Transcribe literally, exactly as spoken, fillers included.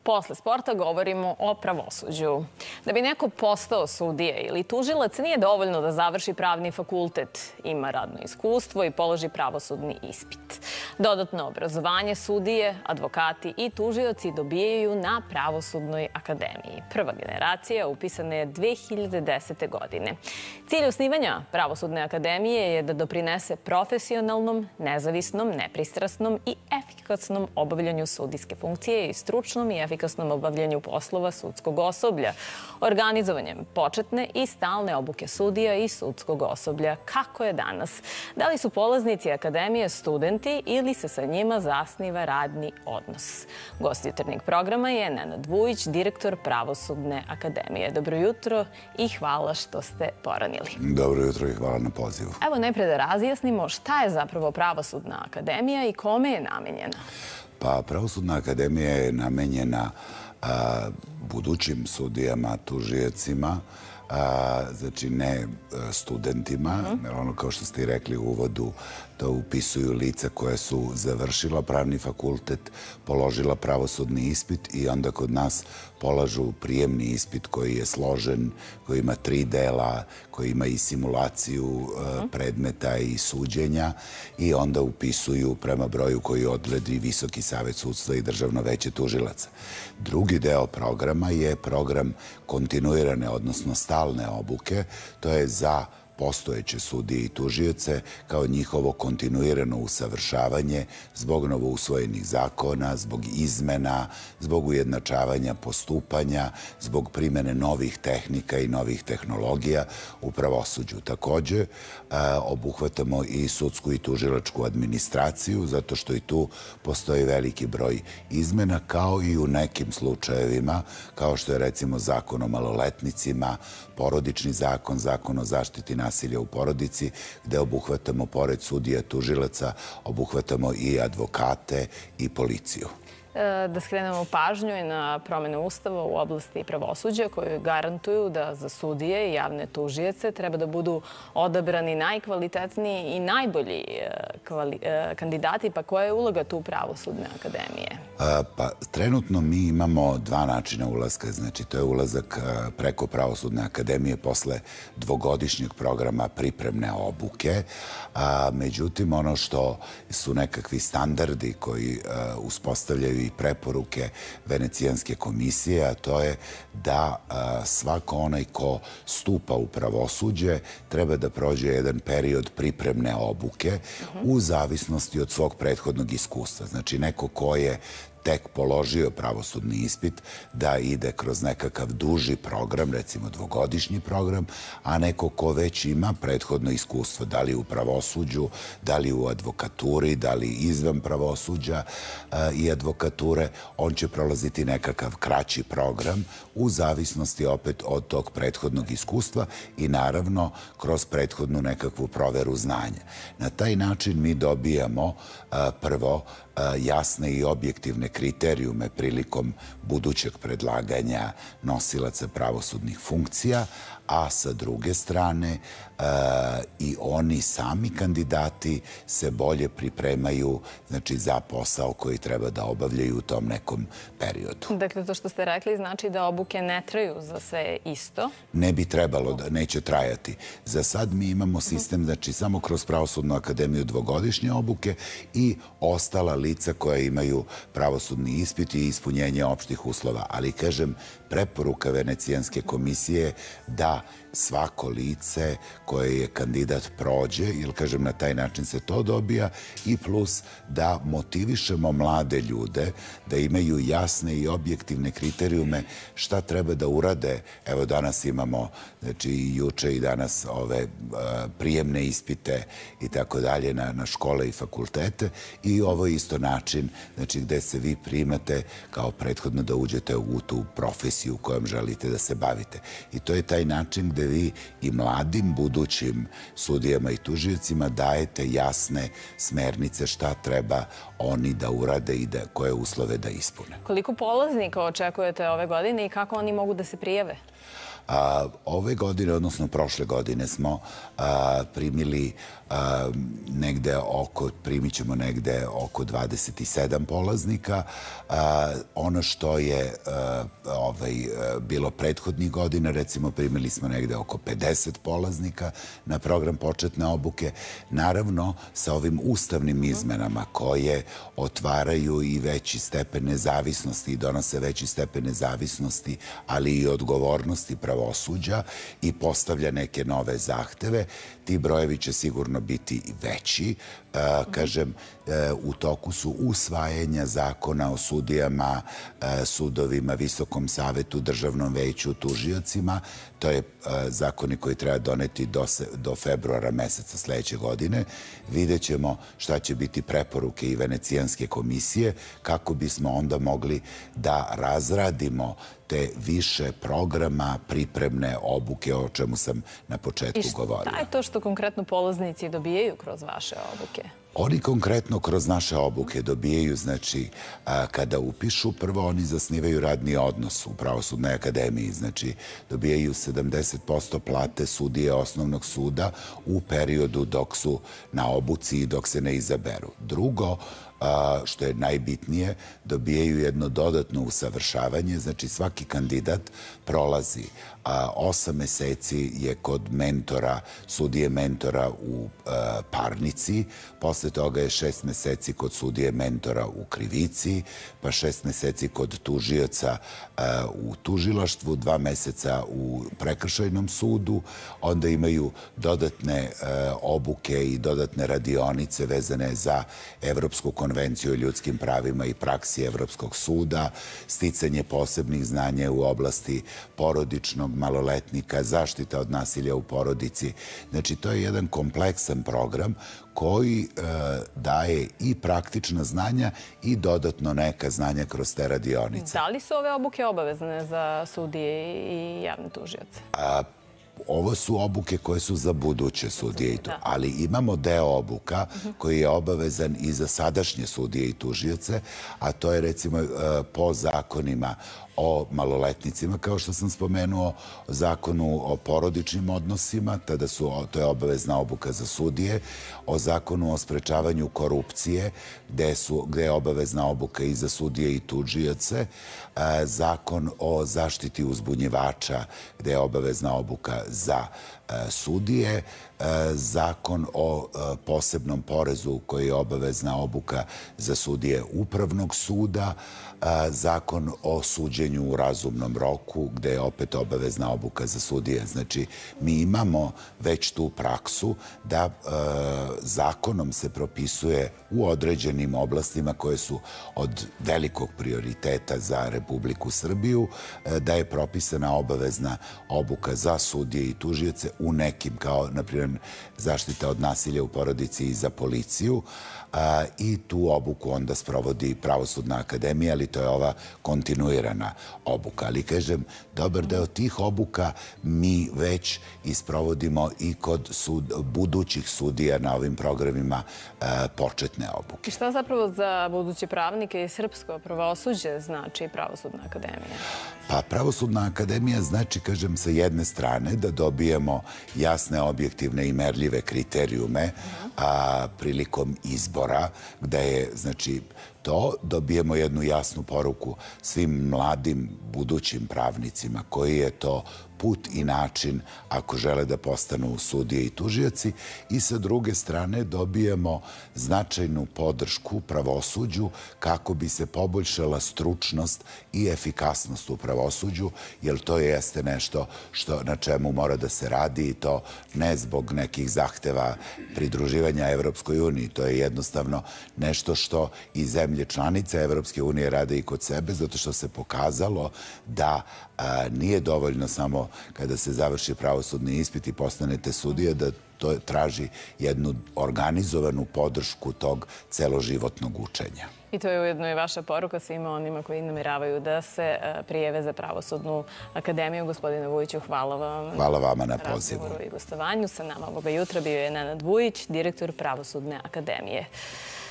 Posle sporta govorimo o pravosuđu. Da bi neko postao sudija ili tužilac, nije dovoljno da završi pravni fakultet, ima radno iskustvo i položi pravosudni ispit. Dodatno obrazovanje sudije, advokati i tužioci dobijaju na Pravosudnoj akademiji. Prva generacija upisana je dve hiljade desete. godine. Cilj osnivanja Pravosudne akademije je da doprinese profesionalnom, nezavisnom, nepristrasnom i efikasnom obavljanju sudijske funkcije i stručnom i efikasnom obavljanju poslova sudskog osoblja, organizovanjem početne i stalne obuke sudija i sudskog osoblja. Kako je danas? Da li su polaznici akademije studenti ili se sa njima zasniva radni odnos? Gost jutarnjeg programa je Nenad Vujić, direktor Pravosudne akademije. Dobro jutro i hvala što ste poranili. Dobro jutro i hvala na pozivu. Evo najpre da razjasnimo šta je zapravo Pravosudna akademija i kome je namenjena. Pa Pravosudna akademija je namenjena a, budućim sudijama, tužiocima, a, znači ne studentima, uh-huh. jer ono kao što ste i rekli u uvodu, to upisuju lica koja su završila pravni fakultet, položila pravosudni ispit i onda kod nas polažu prijemni ispit koji je složen, koji ima tri dela, koji ima i simulaciju uh, predmeta i suđenja i onda upisuju prema broju koji odredi Visoki savet sudstva i Državno veće tužilaca. Drugi deo programa je program kontinuirane, odnosno stalne obuke, to je za postojeće sudije i tužioce kao njihovo kontinuirano usavršavanje zbog novousvojenih zakona, zbog izmena, zbog ujednačavanja postupanja, zbog primene novih tehnika i novih tehnologija u pravosuđu. Takođe, obuhvatamo i sudsku i tužilačku administraciju, zato što i tu postoji veliki broj izmena, kao i u nekim slučajevima, kao što je recimo zakon o maloletnicima, porodični zakon, zakon o zaštiti nasilja u porodici, gde obuhvatamo, pored sudija, tužilaca, obuhvatamo i advokate i policiju. Da skrenemo pažnju i na promene Ustava u oblasti pravosuđa koje garantuju da za sudije i javne tužioce treba da budu odabrani najkvalitetniji i najbolji kandidati. Pa koja je uloga tu Pravosudne akademije? Pa trenutno mi imamo dva načina ulaska. Znači to je ulazak preko Pravosudne akademije posle dvogodišnjeg programa pripremne obuke. Međutim, ono što su nekakvi standardi koji uspostavljaju i preporuke Venecijanske komisije, a to je da svako onaj ko stupa u pravosuđe treba da prođe jedan period pripremne obuke u zavisnosti od svog prethodnog iskustva. Znači neko ko je tek položio pravosudni ispit, da ide kroz nekakav duži program, recimo dvogodišnji program, a neko ko već ima prethodno iskustvo, da li u pravosuđu, da li u advokaturi, da li izvan pravosuđa i advokature, on će prolaziti nekakav kraći program u zavisnosti opet od tog prethodnog iskustva i naravno kroz prethodnu nekakvu proveru znanja. Na taj način mi dobijamo prvo jasne i objektivne kriterijume prilikom budućeg predlaganja nosilaca pravosudnih funkcija, a sa druge strane i oni sami kandidati se bolje pripremaju za posao koji treba da obavljaju u tom nekom periodu. Dakle, to što ste rekli znači da obuke ne traju za sve isto? Ne bi trebalo, da neće trajati. Za sad mi imamo sistem, znači samo kroz Pravosudnu akademiju dvogodišnje obuke i ostala lica koja imaju pravosudni ispit i ispunjenje opštih uslova. Ali, kažem, preporuka Venecijanske komisije da svako lice koje je kandidat prođe, ili kažem na taj način se to dobija, i plus da motivišemo mlade ljude da imaju jasne i objektivne kriterijume šta treba da urade. Evo danas imamo, znači i juče i danas ove prijemne ispite i tako dalje na škole i fakultete i ovo je isto način, znači gde se vi primate kao prethodno da uđete u tu profesiju kojom želite da se bavite. I to je taj način gde vi i mladim budućim sudijama i tužiocima dajete jasne smernice šta treba oni da urade i koje uslove da ispune. Koliko polaznika očekujete ove godine i kako oni mogu da se prijave? Ove godine, odnosno prošle godine, smo primili negde oko, primit ćemo negde oko dvadeset sedam polaznika. Ono što je bilo prethodnih godina, recimo primili smo negde oko pedeset polaznika na program početne obuke. Naravno, sa ovim ustavnim izmenama koje otvaraju i veći stepen nezavisnosti i donose veći stepen nezavisnosti, ali i odgovornosti pravosuđa i postavlja neke nove zahteve, ti brojevi će sigurno biti i veći. Kažem, u toku su usvajanja zakona o sudijama, sudovima, Visokom savetu, Državnom veću, tužiocima. To je zakoni koji treba doneti do februara meseca sledeće godine. Vidjet ćemo šta će biti preporuke i Venecijanske komisije kako bismo onda mogli da razradimo te više programa, pripremne obuke, o čemu sam na početku govorio. I šta je to što konkretno polaznici dobijaju kroz vaše obuke? Oni konkretno kroz naše obuke dobijaju, znači, kada upišu, prvo oni zasnivaju radni odnos u Pravosudnoj akademiji, znači, dobijaju sedamdeset posto plate sudije osnovnog suda u periodu dok su na obuci i dok se ne izaberu. Drugo, što je najbitnije, dobijaju jedno dodatno usavršavanje, znači svaki kandidat prolazi osam meseci je kod mentora, sudije mentora u parnici, posle toga je šest meseci kod sudije mentora u krivici, pa šest meseci kod tužioca u tužilaštvu, dva meseca u prekršajnom sudu, onda imaju dodatne obuke i dodatne radionice vezane za Evropsku konvenciju o ljudskim pravima i praksi Evropskog suda, sticanje posebnih znanja u oblasti porodičnog maloletnika, zaštita od nasilja u porodici. Znači, to je jedan kompleksan program koji daje i praktična znanja i dodatno neka znanja kroz te radionice. Da li su ove obuke obavezne za sudije i javne tužioce? Ovo su obuke koje su za buduće sudije, ali imamo deo obuka koji je obavezan i za sadašnje sudije i tužioce, a to je recimo po zakonima o maloletnicima, kao što sam spomenuo, zakonu o porodičnim odnosima, tada su, to je obavezna obuka za sudije, o zakonu o sprečavanju korupcije, gde je obavezna obuka i za sudije i tužioce, zakon o zaštiti uzbunjivača, gde je obavezna obuka za sudije, zakon o posebnom porezu koji je obavezna obuka za sudije Upravnog suda, zakon o suđenju u razumnom roku, gde je opet obavezna obuka za sudije. Znači, mi imamo već tu praksu da zakonom se propisuje u određenim oblastima koje su od velikog prioriteta za Republiku Srbiju, da je propisana obavezna obuka za sudije i tužioce u nekim, kao, na primjer, zaštita od nasilja u porodici i za policiju, i tu obuku onda sprovodi Pravosudna akademija, ali to je ova kontinuirana obuka. Ali, kažem, dobar deo tih obuka mi već isprovodimo i kod budućih sudija na ovim programima početne obuke. I šta zapravo za buduće pravnike i srpsko pravosuđe znači Pravosudna akademija? Pa Pravosudna akademija znači, kažem, sa jedne strane da dobijemo jasne, objektivne i merljive kriterijume prilikom izbora, gde je, znači, to dobijemo jednu jasnu poruku svim mladim budućim pravnicima koji je to put i način ako žele da postanu sudije i tužioci, i sa druge strane dobijemo značajnu podršku pravosuđu kako bi se poboljšala stručnost i efikasnost u pravosuđu, jer to jeste nešto na čemu mora da se radi, i to ne zbog nekih zahteva pridruživanja Evropskoj uniji. To je jednostavno nešto što i zemlje članice Evropske unije rade i kod sebe, zato što se pokazalo da nije dovoljno samo kada se završi pravosudni ispit i postanete sudije, da to traži jednu organizovanu podršku tog celoživotnog učenja. I to je ujedno i vaša poruka svima onima koji nameravaju da se prijave za Pravosudnu akademiju. Gospodine Vujiću, hvala vam. Hvala vama na pozivu. I gostovanju. Sa nama ovoga jutra bio je Nenad Vujić, direktor Pravosudne akademije.